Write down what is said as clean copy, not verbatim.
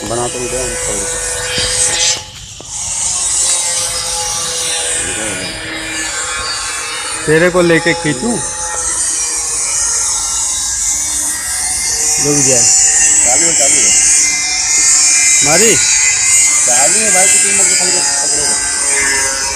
बना तो दे तेरे को लेके खींचूं। रुक जाए। चालू है मारी चालू है भाई, तो तुम पकड़ोगे।